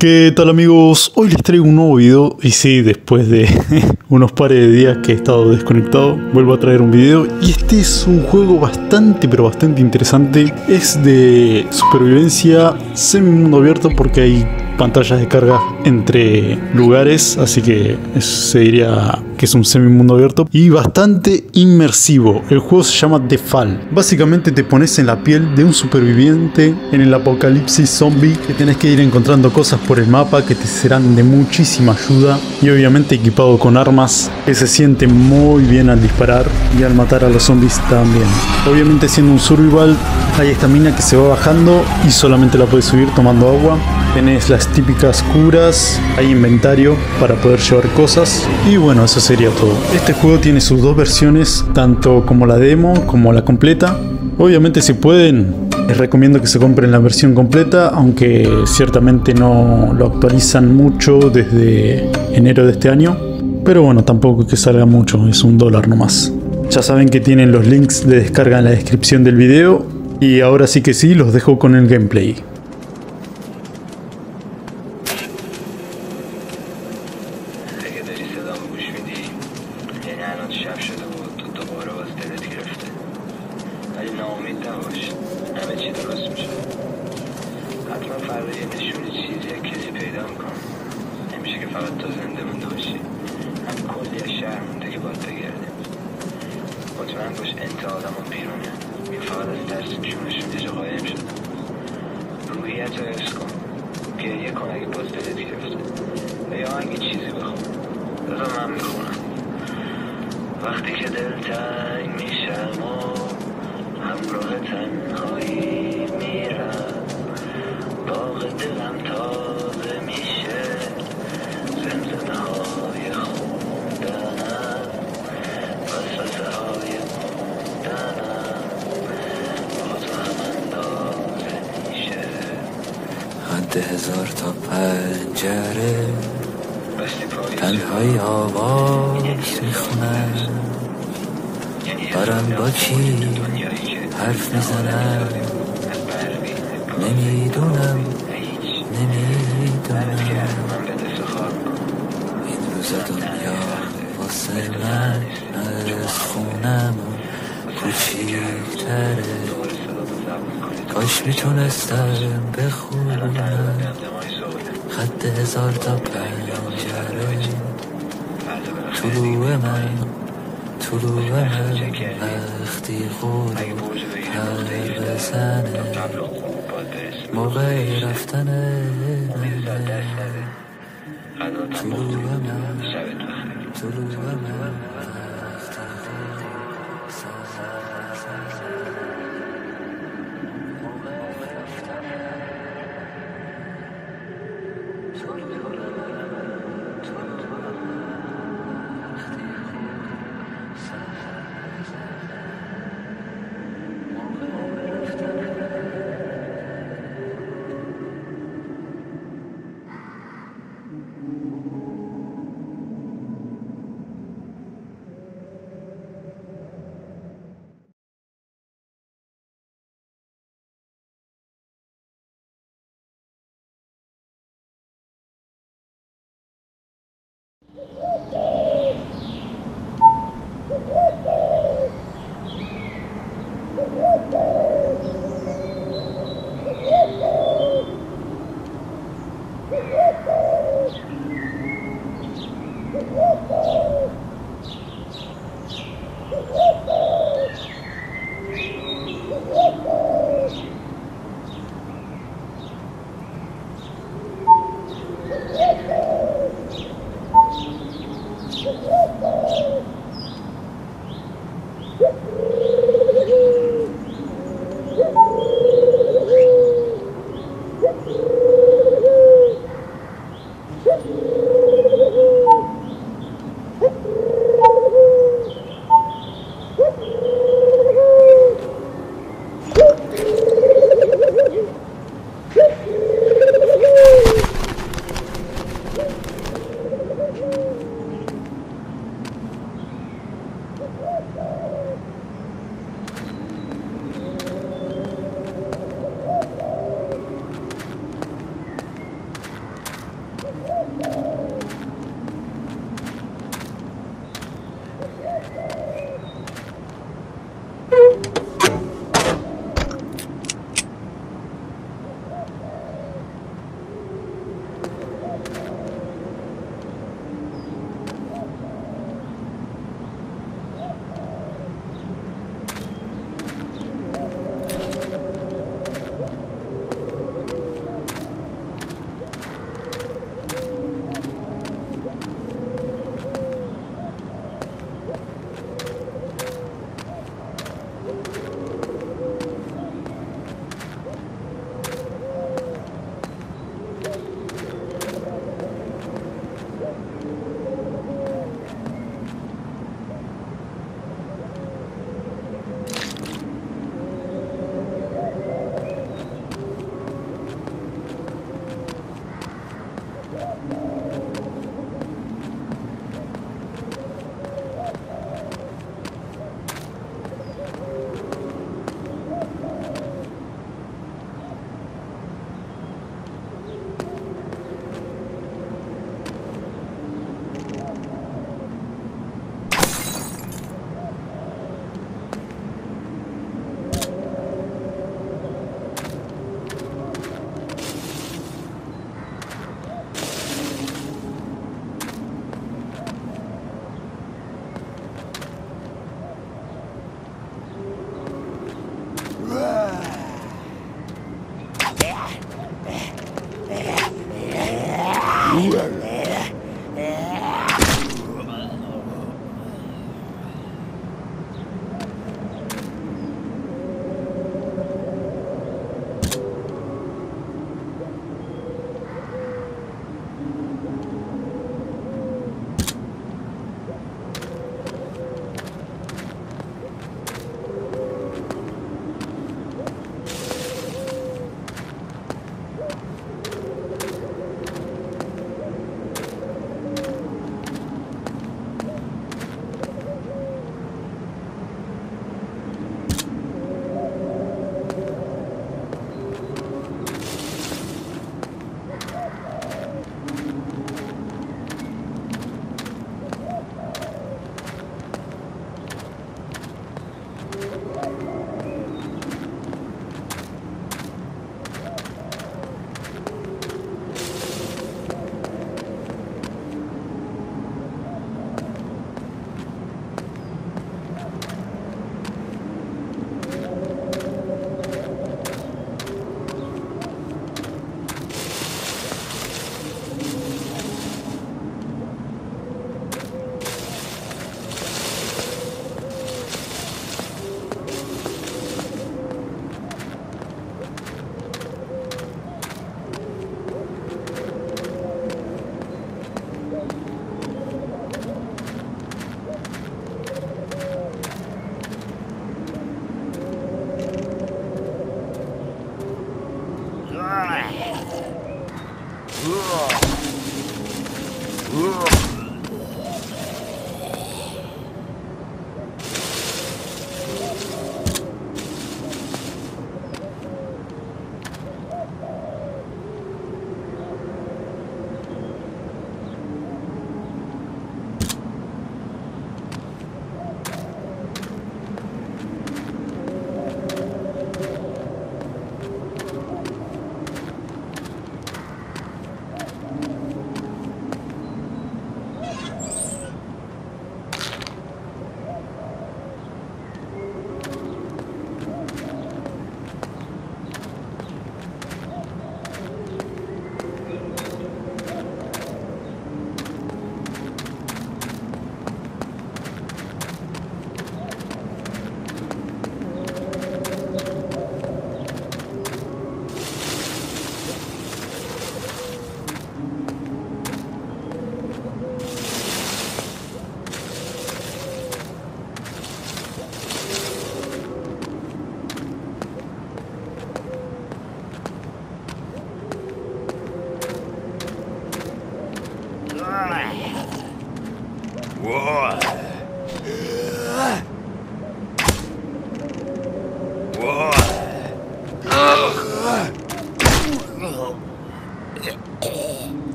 ¿Qué tal amigos? Hoy les traigo un nuevo video y sí, después de unos pares de días que he estado desconectado, vuelvo a traer un video y este es un juego bastante interesante. Es de supervivencia semi mundo abierto porque hay pantallas de carga entre lugares, así que se diría que es un semi mundo abierto y bastante inmersivo. El juego se llama The Fall. Básicamente te pones en la piel de un superviviente en el apocalipsis zombie, que tenés que ir encontrando cosas por el mapa que te serán de muchísima ayuda y obviamente equipado con armas que se sienten muy bien al disparar y al matar a los zombies también. Obviamente siendo un survival hay estamina que se va bajando y solamente la puedes subir tomando agua. Tenés las típicas curas, hay inventario para poder llevar cosas y bueno, eso sería todo. Este juego tiene sus dos versiones, tanto como la demo como la completa. Obviamente si pueden, les recomiendo que se compren la versión completa, aunque ciertamente no lo actualizan mucho desde enero de este año. Pero bueno, tampoco es que salga mucho, es $1 nomás. Ya saben que tienen los links de descarga en la descripción del video y ahora sí que sí, los dejo con el gameplay. مطمئن باش انت آدمون بیرونه این فقط از ترس جونشون یه جا قایم شد. روحیت رو حفظ کن، گریه کن اگه باز دلت گرفته و یا اگه چیزی بخون بذار من میخونم. وقتی که دل تنگ میشم و همراه تنهایی میرم، باغ دلم تازه میشه، زمزمه های خوندنم، وسوسه های موندنم، با تو هم اندازه میشه. حد 1000 تا پنجره تنهایی آواز میخونم، دارم با کی حرف میزنم، نمیدونم این روز دنیا واسه من از خونم کوچیک‌تره، کاش میتونستم بخونم خط 1000 تا پنجره. طلوع من وقتی غروب پر بزنه، موقع رفتن منه. طلوع من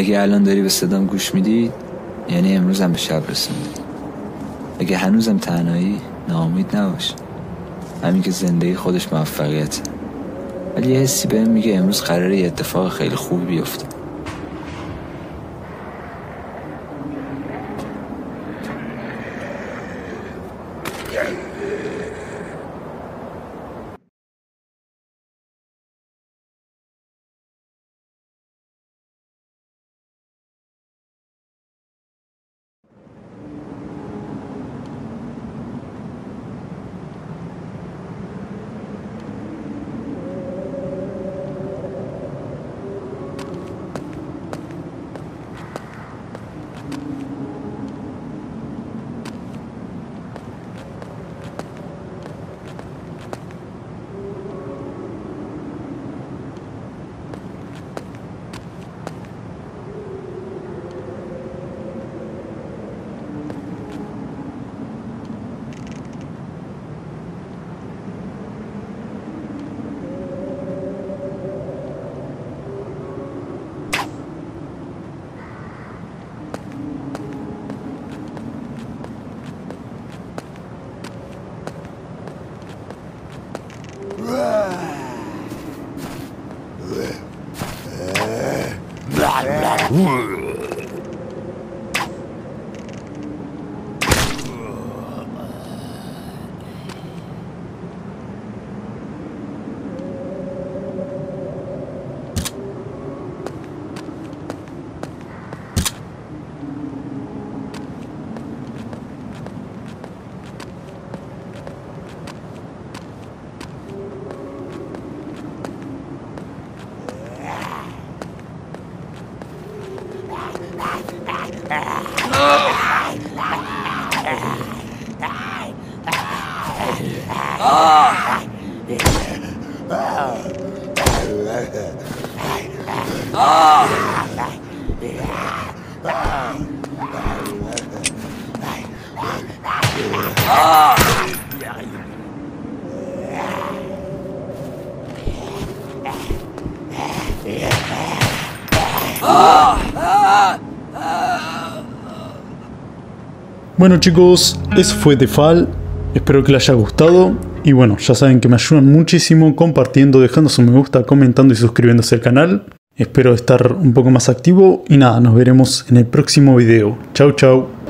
اگه الان داری به صدام گوش میدی یعنی امروزم به شب رسوندی. اگه هنوزم تنهایی ناامید نباش، همین که زندگی خودش موفقیته. ولی یه حسی بهم میگه امروز قراره یه اتفاق خیلی خوبی بیفته. Bueno chicos, eso fue The Fall, espero que les haya gustado y bueno, ya saben que me ayudan muchísimo compartiendo, dejando su me gusta, comentando y suscribiéndose al canal. Espero estar un poco más activo y nada, nos veremos en el próximo video. Chau chau.